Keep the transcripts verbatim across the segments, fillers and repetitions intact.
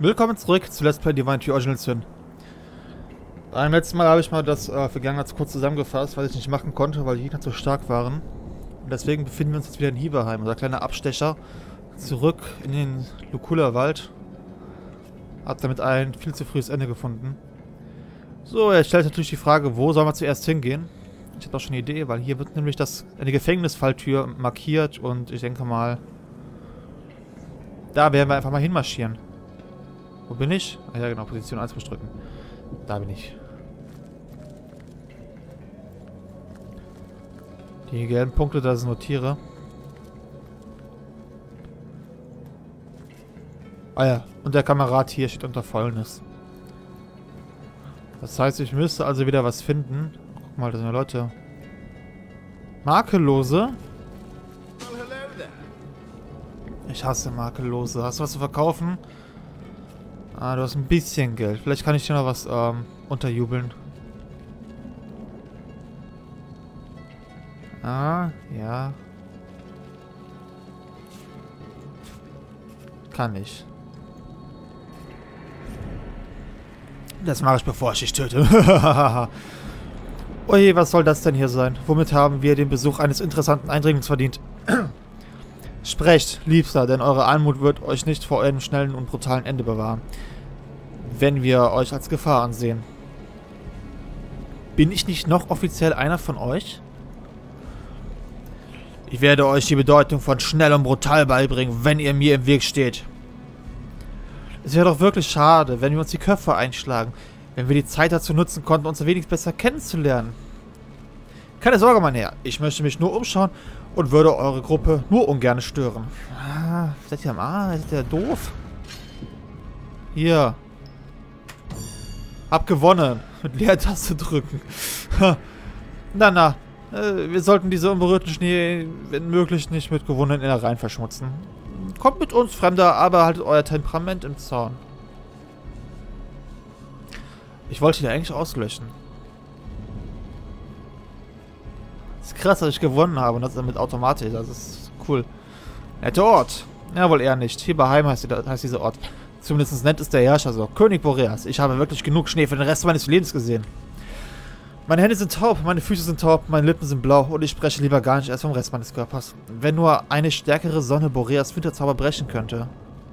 Willkommen zurück zu Let's Play Divine Tree Original Sin. Beim letzten Mal habe ich mal das äh, Vergangenheit kurz zusammengefasst, was ich nicht machen konnte, weil die Gegner zu stark waren. Und deswegen befinden wir uns jetzt wieder in Hiberheim, unser kleiner Abstecher, zurück in den Lukula Wald. Hat damit ein viel zu frühes Ende gefunden. So, er stellt natürlich die Frage, wo sollen wir zuerst hingehen? Ich habe auch schon eine Idee, weil hier wird nämlich das, eine Gefängnisfalltür markiert und ich denke mal, da werden wir einfach mal hinmarschieren. Wo bin ich? Ah ja genau, Position eins drücken. Da bin ich. Die gelben Punkte, da sind nur Tiere. Ah ja, und der Kamerad hier steht unter Fäulnis. Das heißt, ich müsste also wieder was finden. Guck mal, da sind ja Leute. Makellose? Ich hasse Makellose. Hast du was zu verkaufen? Ah, du hast ein bisschen Geld. Vielleicht kann ich dir noch was ähm, unterjubeln. Ah, ja. Kann ich. Das mache ich, bevor ich dich töte. Oje, was soll das denn hier sein? Womit haben wir den Besuch eines interessanten Eindringlings verdient? Sprecht, Liebster, denn eure Anmut wird euch nicht vor einem schnellen und brutalen Ende bewahren, wenn wir euch als Gefahr ansehen. Bin ich nicht noch offiziell einer von euch? Ich werde euch die Bedeutung von schnell und brutal beibringen, wenn ihr mir im Weg steht. Es wäre doch wirklich schade, wenn wir uns die Köpfe einschlagen, wenn wir die Zeit dazu nutzen konnten, uns ein wenig besser kennenzulernen. Keine Sorge, mein Herr, ich möchte mich nur umschauen und würde eure Gruppe nur ungern stören. Ah, seid ihr am Arsch? Seid ihr doof? Hier. Hab gewonnen. Mit Leertaste drücken. na, na. Äh, wir sollten diese unberührten Schnee, wenn möglich, nicht mit gewonnenen Innereien verschmutzen. Kommt mit uns, Fremder, aber haltet euer Temperament im Zaun. Ich wollte ihn eigentlich auslöschen. Ist krass, dass ich gewonnen habe und das mit Automatik. Das ist cool. Netter Ort. Ja, wohl eher nicht. Hiberheim heißt, die, heißt dieser Ort. Zumindest nennt es der Herrscher so. König Boreas. Ich habe wirklich genug Schnee für den Rest meines Lebens gesehen. Meine Hände sind taub, meine Füße sind taub, meine Lippen sind blau und ich spreche lieber gar nicht erst vom Rest meines Körpers. Wenn nur eine stärkere Sonne Boreas Winterzauber brechen könnte.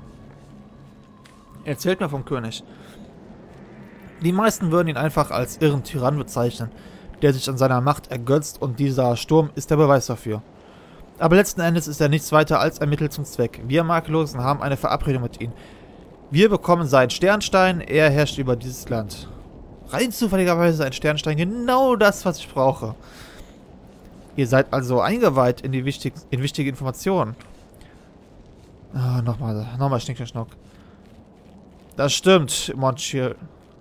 Erzählt mir vom König. Die meisten würden ihn einfach als irren Tyrann bezeichnen, der sich an seiner Macht ergötzt, und dieser Sturm ist der Beweis dafür. Aber letzten Endes ist er nichts weiter als ein Mittel zum Zweck. Wir Makellosen haben eine Verabredung mit ihm. Wir bekommen seinen Sternstein, er herrscht über dieses Land. Rein zufälligerweise ein Sternstein, genau das, was ich brauche. Ihr seid also eingeweiht in die wichtig, in wichtige Informationen. Ah, nochmal, nochmal Schnick, Schnuck. Das stimmt, Monsieur.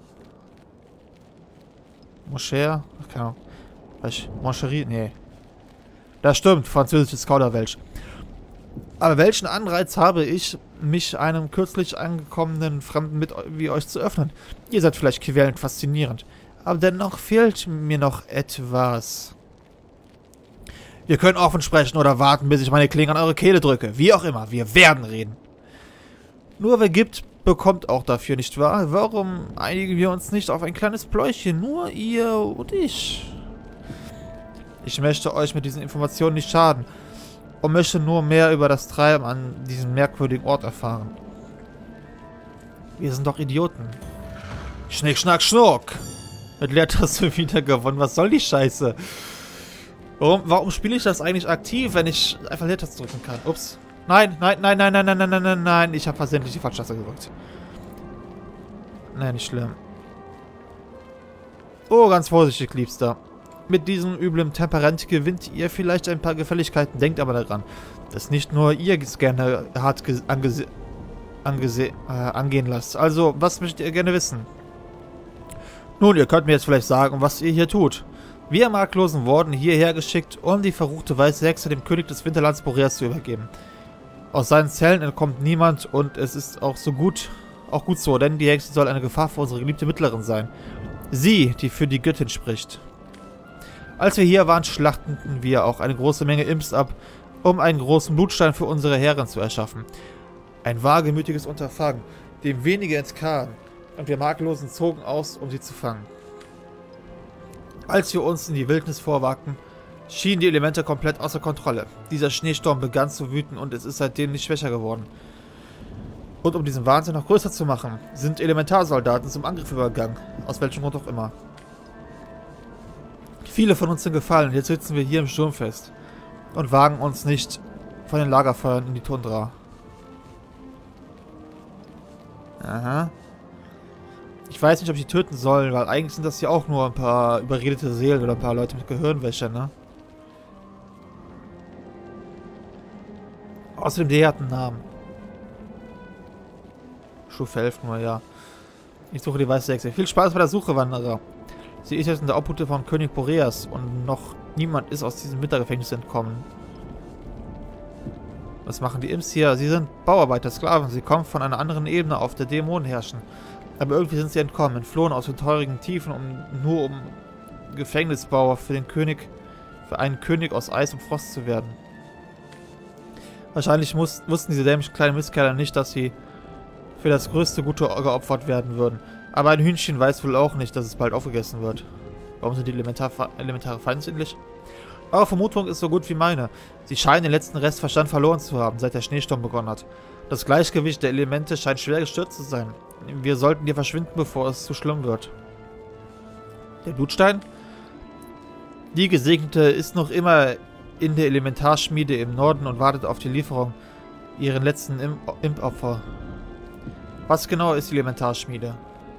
Moscher? Ach, keine Ahnung. Moncherie? Nee. Das stimmt, französisches Kauderwelsch. Aber welchen Anreiz habe ich, mich einem kürzlich angekommenen Fremden mit wie euch zu öffnen? Ihr seid vielleicht quälend faszinierend, aber dennoch fehlt mir noch etwas. Wir können offen sprechen oder warten, bis ich meine Klinge an eure Kehle drücke. Wie auch immer, wir werden reden. Nur wer gibt, bekommt auch dafür, nicht wahr? Warum einigen wir uns nicht auf ein kleines Pläuschen? Nur ihr und ich. Ich möchte euch mit diesen Informationen nicht schaden und möchte nur mehr über das Treiben an diesem merkwürdigen Ort erfahren. Wir sind doch Idioten. Schnick, schnack, schnuck. Mit Leertaste wieder gewonnen. Was soll die Scheiße? Warum, warum spiele ich das eigentlich aktiv, wenn ich einfach Leertaste drücken kann? Ups. Nein, nein, nein, nein, nein, nein, nein, nein, nein, nein. Ich habe versehentlich die Falschtaste gedrückt. Nein, nicht schlimm. Oh, ganz vorsichtig, Liebster. Mit diesem üblen Temperament gewinnt ihr vielleicht ein paar Gefälligkeiten. Denkt aber daran, dass nicht nur ihr es gerne hart angese angese äh, angehen lasst. Also, was möchtet ihr gerne wissen? Nun, ihr könnt mir jetzt vielleicht sagen, was ihr hier tut. Wir Marklosen wurden hierher geschickt, um die verruchte weiße Hexe dem König des Winterlands Boreas zu übergeben. Aus seinen Zellen entkommt niemand und es ist auch so gut, auch gut so, denn die Hexe soll eine Gefahr für unsere geliebte Mittlerin sein. Sie, die für die Göttin spricht. Als wir hier waren, schlachteten wir auch eine große Menge Imps ab, um einen großen Blutstein für unsere Herren zu erschaffen. Ein wagemütiges Unterfangen. dem wenige entkamen, und wir Makellosen zogen aus, um sie zu fangen. Als wir uns in die Wildnis vorwagten, schienen die Elemente komplett außer Kontrolle. Dieser Schneesturm begann zu wüten und es ist seitdem nicht schwächer geworden. Und um diesen Wahnsinn noch größer zu machen, sind Elementarsoldaten zum Angriff übergegangen, aus welchem Grund auch immer. Viele von uns sind gefallen, jetzt sitzen wir hier im Sturm fest und wagen uns nicht von den Lagerfeuern in die Tundra. Aha. Ich weiß nicht, ob ich die töten soll, weil eigentlich sind das ja auch nur ein paar überredete Seelen oder ein paar Leute mit Gehirnwäsche, ne? Außerdem, der hat einen Namen. Stufe elf nur, ja. Ich suche die weiße Hexe. Viel Spaß bei der Suche, Wanderer. Sie ist jetzt in der Obhut von König Boreas und noch niemand ist aus diesem Wintergefängnis entkommen. Was machen die Imps hier? Sie sind Bauarbeiter, Sklaven. Sie kommen von einer anderen Ebene, auf der Dämonen herrschen. Aber irgendwie sind sie entkommen, entflohen aus den teurigen Tiefen, um nur um Gefängnisbauer für den König, für einen König aus Eis und Frost zu werden. Wahrscheinlich muss, wussten diese dämlichen kleinen Mistkerle nicht, dass sie für das größte Gute geopfert werden würden. Aber ein Hühnchen weiß wohl auch nicht, dass es bald aufgegessen wird. Warum sind die Elementar Elementare feindlich? Eure Vermutung ist so gut wie meine. Sie scheinen den letzten Rest Verstand verloren zu haben, seit der Schneesturm begonnen hat. Das Gleichgewicht der Elemente scheint schwer gestört zu sein. Wir sollten hier verschwinden, bevor es zu schlimm wird. Der Blutstein? Die Gesegnete ist noch immer in der Elementarschmiede im Norden und wartet auf die Lieferung ihren letzten Imp-Opfer. Was genau ist die Elementarschmiede?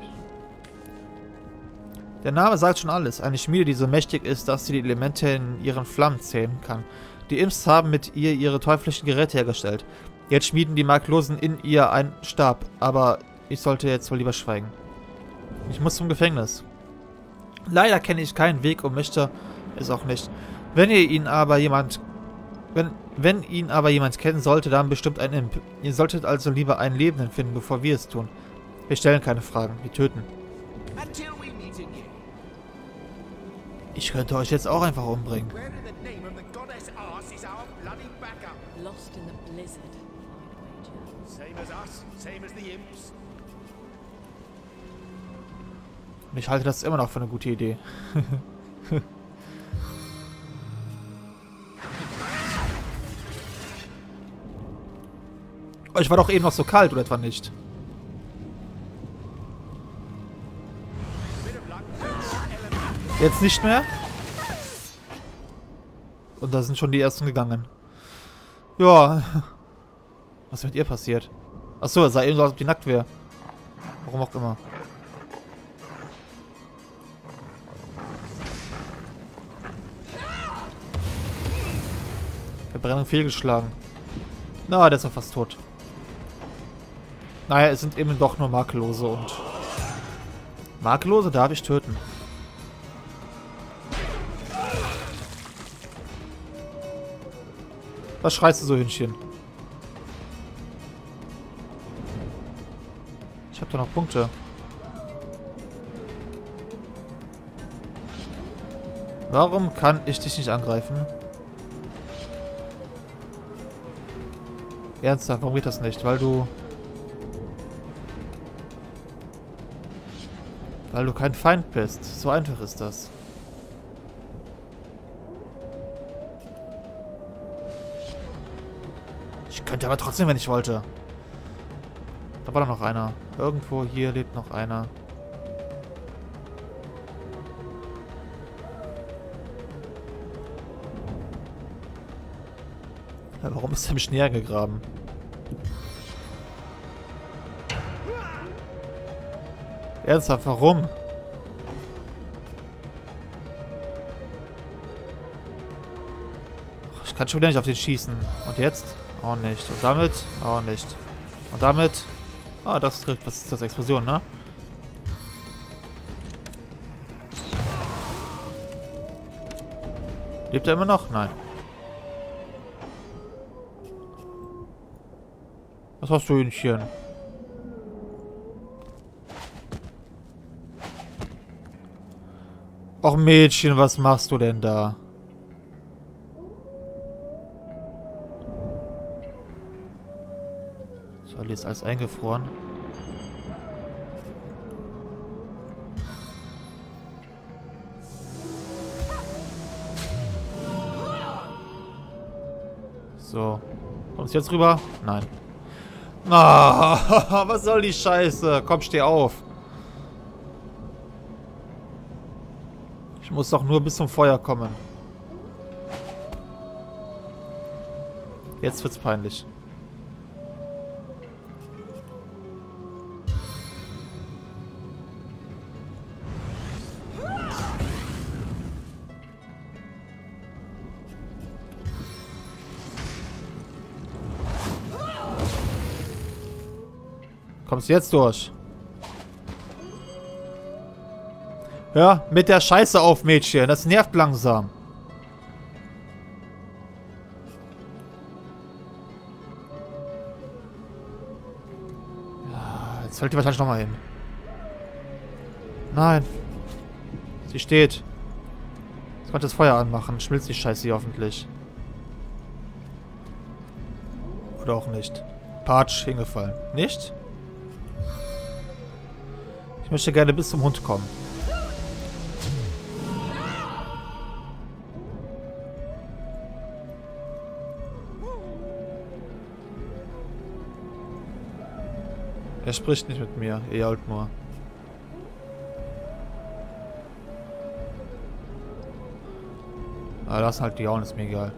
Der Name sagt schon alles. Eine Schmiede, die so mächtig ist, dass sie die Elemente in ihren Flammen zähmen kann. Die Imps haben mit ihr ihre teuflischen Geräte hergestellt. Jetzt schmieden die Makellosen in ihr einen Stab, aber ich sollte jetzt wohl lieber schweigen. Ich muss zum Gefängnis. Leider kenne ich keinen Weg und möchte es auch nicht. Wenn ihr ihn aber jemand... Wenn, wenn ihn aber jemand kennen sollte, dann bestimmt ein Imp. Ihr solltet also lieber einen Lebenden finden, bevor wir es tun. Wir stellen keine Fragen, wir töten. Ich könnte euch jetzt auch einfach umbringen. Und ich halte das immer noch für eine gute Idee. Euch war doch eben noch so kalt, oder etwa nicht? Jetzt nicht mehr? Und da sind schon die ersten gegangen. Ja. Was ist mit ihr passiert? Achso, es sah eben so aus, als ob die nackt wäre. Warum auch immer. Verbrennung fehlgeschlagen. Na, der ist doch fast tot. Naja, es sind eben doch nur Makellose und... Makellose darf ich töten. Was schreist du so, Hündchen? Ich hab da noch Punkte. Warum kann ich dich nicht angreifen? Ernsthaft, warum geht das nicht? Weil du... Weil du kein Feind bist. So einfach ist das. Ich könnte aber trotzdem, wenn ich wollte. Da war doch noch einer. Irgendwo hier lebt noch einer. Ja, warum ist er im Schnee gegraben? Ernsthaft, warum? Ich kann schon wieder nicht auf den schießen. Und jetzt? Auch nicht. Und damit? Auch nicht. Und damit? Ah, das trifft. Was ist das? Explosion, ne? Lebt er immer noch? Nein. Was hast du, Hühnchen? Och, Mädchen, was machst du denn da? So, hier ist alles eingefroren. So. Kommst du jetzt rüber? Nein. Ah, was soll die Scheiße? Komm, steh auf. Ich muss doch nur bis zum Feuer kommen. Jetzt wird's peinlich. Kommst du jetzt durch? Ja, mit der Scheiße auf, Mädchen. Das nervt langsam. Ja, jetzt fällt die wahrscheinlich nochmal hin. Nein. Sie steht. Jetzt konnte das Feuer anmachen. Schmilzt die Scheiße hier hoffentlich. Oder auch nicht. Patsch, hingefallen. Nicht? Ich möchte gerne bis zum Hund kommen. Er spricht nicht mit mir, er jault nur. Aber das halt die Jaulen, ist mir egal.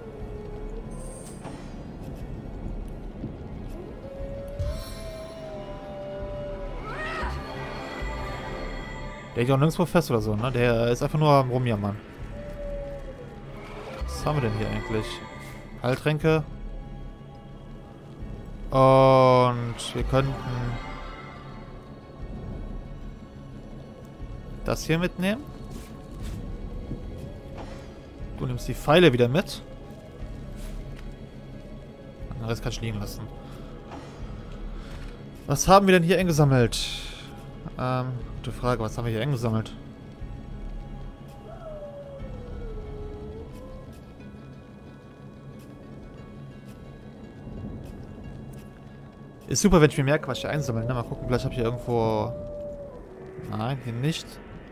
Der ist auch nirgendwo fest oder so, ne? Der ist einfach nur am Rumjammern. Was haben wir denn hier eigentlich? Heiltränke. Und wir könnten das hier mitnehmen. Du nimmst die Pfeile wieder mit. Den Rest kann ich liegen lassen. Was haben wir denn hier eingesammelt? Ähm, gute Frage, was haben wir hier eingesammelt? Ist super, wenn ich mir merke, was ich hier einsammle. Ne? Mal gucken, vielleicht habe ich hier irgendwo... Nein, hier nicht.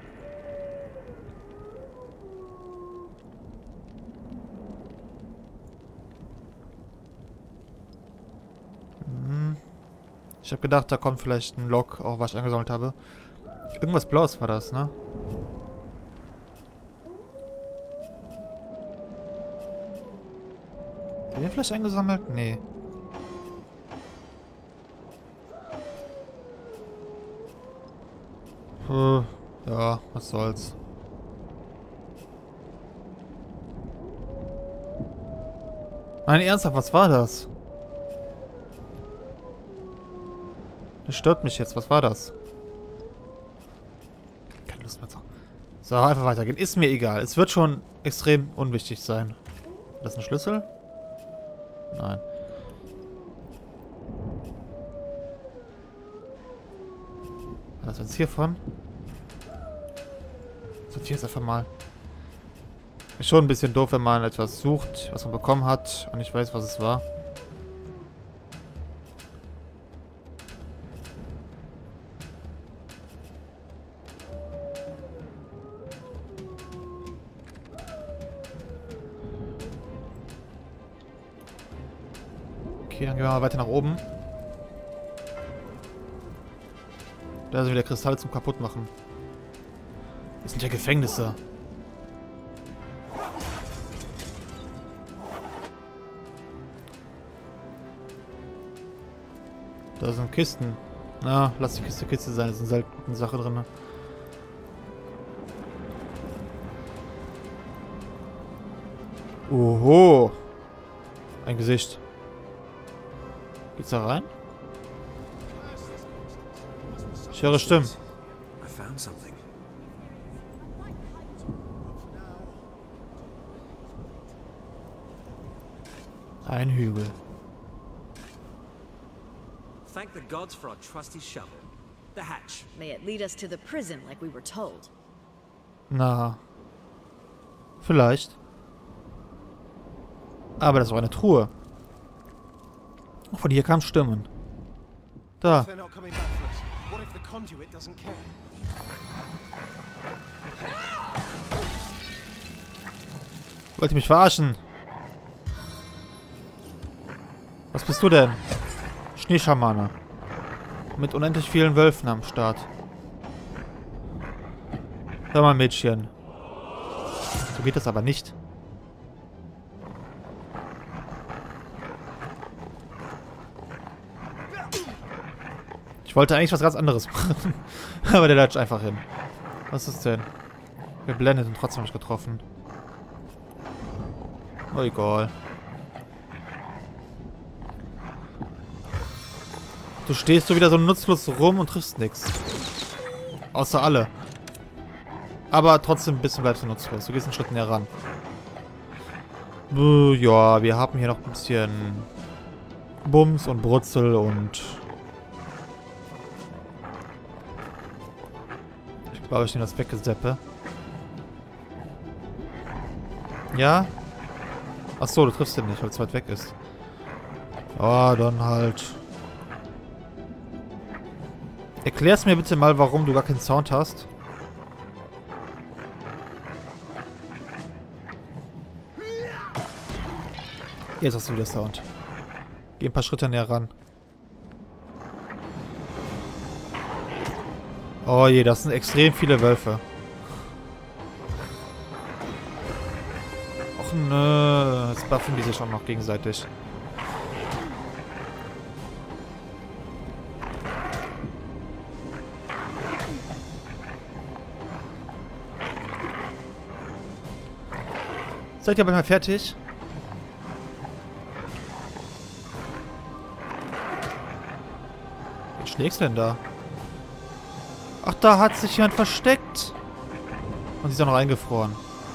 Hm. Ich habe gedacht, da kommt vielleicht ein Log, auch was ich eingesammelt habe. Irgendwas Blaues war das, ne? Haben wir den vielleicht eingesammelt? Nee. Puh, ja, was soll's. Nein, ernsthaft, was war das? Das stört mich jetzt, was war das? Keine Lust mehr zu. So, einfach weitergehen. Ist mir egal. Es wird schon extrem unwichtig sein. Das ist ein Schlüssel? Nein. Was ist jetzt hiervon? Sortiere es einfach mal. Ist schon ein bisschen doof, wenn man etwas sucht, was man bekommen hat und ich weiß, was es war. Okay, dann gehen wir mal weiter nach oben. Da sind wieder Kristalle zum Kaputtmachen. Das sind ja Gefängnisse. Da sind Kisten. Na, lass die Kiste Kiste sein. Da ist eine seltene Sache drin. Oho. Ein Gesicht. Geht's da rein? Ich höre Stimmen. Ein Hügel. Thank the gods for our trusty shovel. The hatch. May it lead us to the prison like we were told. Na. Vielleicht. Aber das war eine Truhe. Von hier kamen Stimmen. Da. Wollt ihr mich verarschen? bist du denn? Schneeschamane. Mit unendlich vielen Wölfen am Start. Hör mal, Mädchen. So geht das aber nicht. Ich wollte eigentlich was ganz anderes machen. Aber der latscht einfach hin. Was ist denn? Geblendet und trotzdem nicht getroffen. Oh, egal. Du stehst so wieder so nutzlos rum und triffst nichts. Außer alle. Aber trotzdem ein bisschen bleibst du nutzlos. Du gehst einen Schritt näher ran. Buh, ja, wir haben hier noch ein bisschen Bums und Brutzel und... Ich glaube, ich nehme das weggeseppe. Ja? Achso, du triffst den nicht, weil es weit weg ist. Ja, dann halt... Erklär's mir bitte mal, warum du gar keinen Sound hast. Jetzt hast du wieder Sound. Geh ein paar Schritte näher ran. Oh je, das sind extrem viele Wölfe. Och nö, jetzt buffen die sich auch noch gegenseitig. Seid ihr aber mal fertig? Wen schlägst du denn da? Ach, da hat sich jemand versteckt. Und sie ist auch noch eingefroren.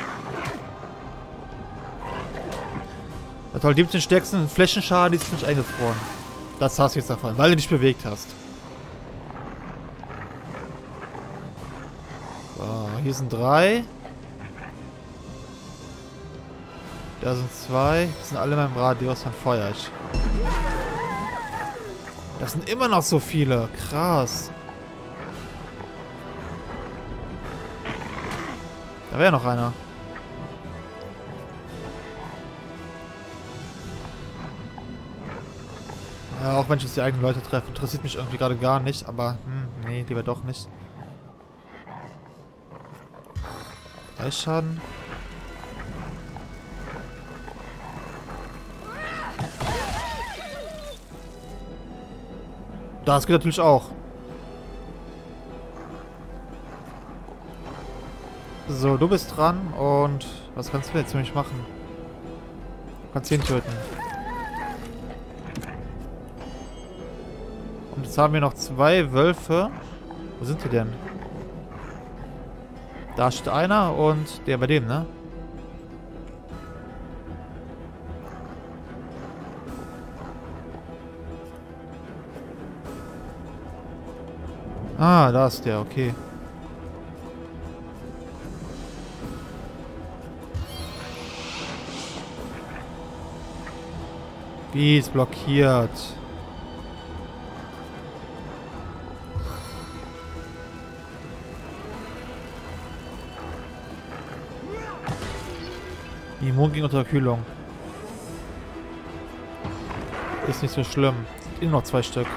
Ja, toll, die mit den stärksten Flächenschaden, die ist nicht eingefroren. Das hast du jetzt davon, weil du dich bewegt hast. So, hier sind drei. Da sind zwei. Die sind alle in meinem Radius von Feuer. Das sind immer noch so viele. Krass. Da wäre noch einer. Ja, auch wenn ich jetzt die eigenen Leute treffe, interessiert mich irgendwie gerade gar nicht. Aber, hm, nee, lieber doch nicht. Drei Schaden. Das geht natürlich auch. So, du bist dran und was kannst du jetzt für mich machen? Du kannst ihn töten. Und jetzt haben wir noch zwei Wölfe. Wo sind die denn? Da steht einer und der bei dem, ne? Ah, da ist der, okay. Wie ist blockiert? Immun gegen Unterkühlung. Ist nicht so schlimm. Immer noch zwei Stück.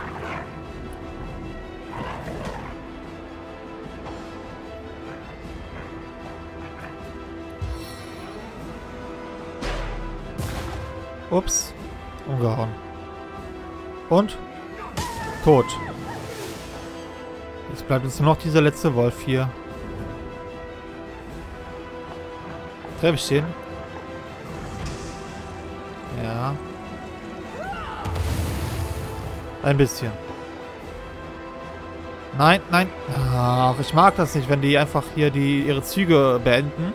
Ups. Umgehauen. Und? Tot. Jetzt bleibt uns nur noch dieser letzte Wolf hier. Treffe ich den? Ja. Ein bisschen. Nein, nein. Ach, ich mag das nicht, wenn die einfach hier die ihre Züge beenden.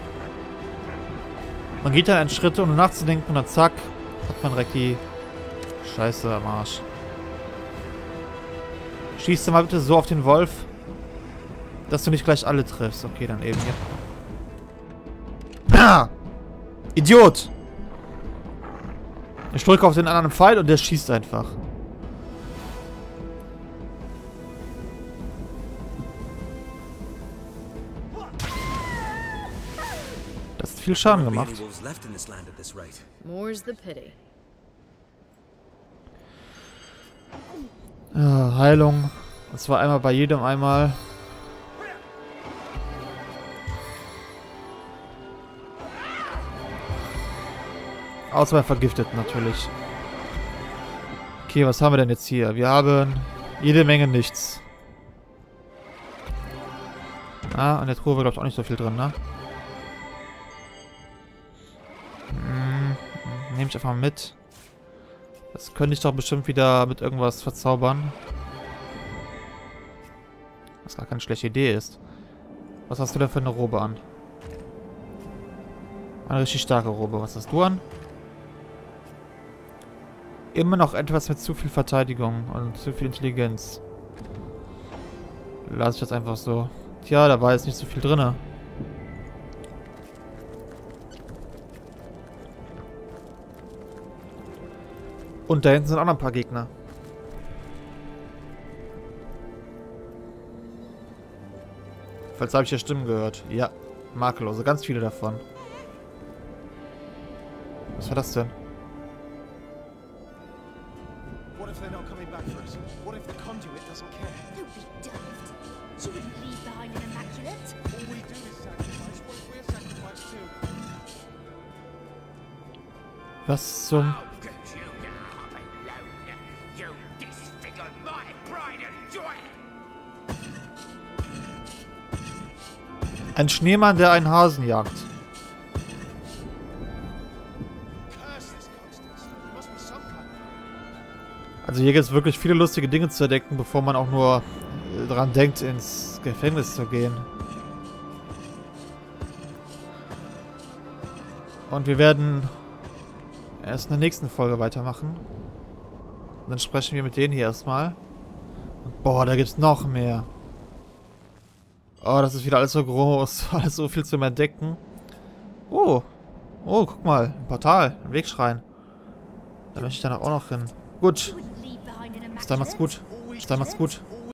Man geht dann einen Schritt, ohne nachzudenken, und dann zack, hat man direkt die Scheiße am Arsch. Schießt du mal bitte so auf den Wolf, dass du nicht gleich alle triffst. Okay, dann eben hier. Ah! Idiot! Ich drücke auf den anderen Pfeil und der schießt einfach. Das hat viel Schaden gemacht. More's the pity. Ja, Heilung. Und zwar einmal bei jedem einmal. Außer bei Vergifteten natürlich. Okay, was haben wir denn jetzt hier? Wir haben jede Menge nichts. Ah, an der Truhe war, glaube ich, auch nicht so viel drin, ne? Hm, nehme ich einfach mal mit. Das könnte ich doch bestimmt wieder mit irgendwas verzaubern. Was gar keine schlechte Idee ist. Was hast du denn für eine Robe an? Eine richtig starke Robe. Was hast du an? Immer noch etwas mit zu viel Verteidigung und zu viel Intelligenz. Lass ich das einfach so. Tja, da war jetzt nicht so viel drin. Und da hinten sind auch noch ein paar Gegner. Falls habe ich ja Stimmen gehört. Ja, makellose, ganz viele davon. Was war das denn? What if they're not coming back for us? What if the conduit doesn't care? Don't be daft. You wouldn't leave behind an immaculate. All we do is sacrifice. What if we're sacrificed too? Was zum... Ein Schneemann, der einen Hasen jagt. Curse this Constance. There must be some kind of... Also hier gibt es wirklich viele lustige Dinge zu entdecken, bevor man auch nur äh, dran denkt, ins Gefängnis zu gehen. Und wir werden erst in der nächsten Folge weitermachen. Und dann sprechen wir mit denen hier erstmal. Und boah, da gibt's noch mehr. Oh, das ist wieder alles so groß. Alles so viel zum Entdecken. Oh. Oh, guck mal. Ein Portal. Ein Wegschrein. Da möchte ich dann auch noch hin. Gut. You wouldn't leave behind an Bis dann, macht's immaculate. gut. Bis dann, macht's gut.